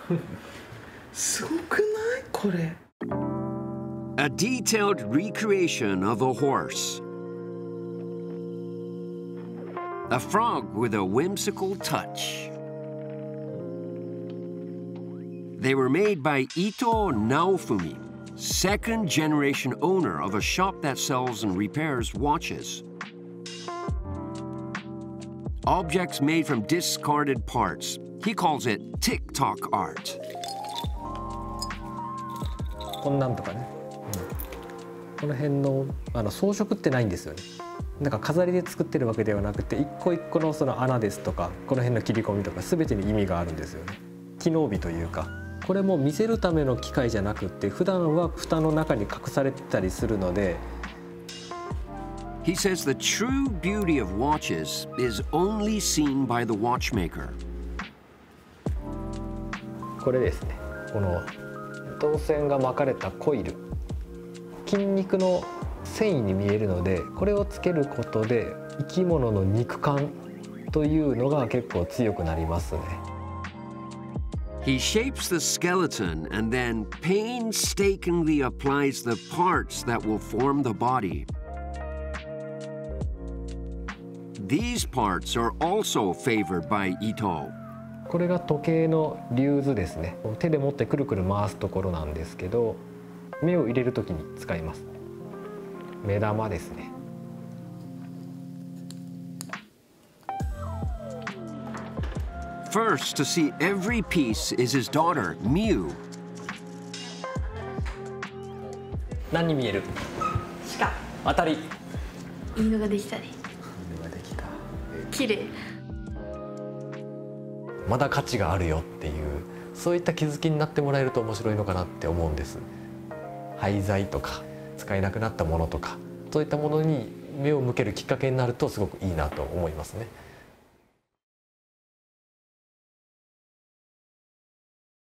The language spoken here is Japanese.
すごくないこれ。 A detailed recreation of a horse. A frog with a whimsical touch. They were made by Ito Naofumi, second generation owner of a shop that sells and repairs watches. Objects made from discarded parts. He calls it TikTok art. こんなんとかね、この辺の装飾ってないんですよね。なんか飾りで作ってるわけではなくて、一個一個のその穴ですとかこの辺の切り込みとか全てに意味があるんですよね。機能美というか、これも見せるための機械じゃなくて普段は蓋の中に隠されてたりするので。 He says the true beauty of watches is only seen by the watchmaker. これですね、この導線が巻かれたコイル、筋肉の繊維に見えるので、これをつけることで生き物の肉感というのが結構強くなりますね。 He shapes the skeleton and then painstakingly applies the parts that will form the body. These parts are also favored by Ito. これが時計の竜頭ですね。手で持ってくるくる回すところなんですけど、目を入れるときに使います。目玉ですね。 First to see every piece is his daughter, Miu. 何に見える？ 鹿。 当たり。 犬ができたね。 犬ができた。 綺麗。 まだ価値があるよっていう、そういった気づきになってもらえると面白いのかなって思うんです。廃材とか使えなくなったものとか、そういったものに目を向けるきっかけになるとすごくいいなと思いますね。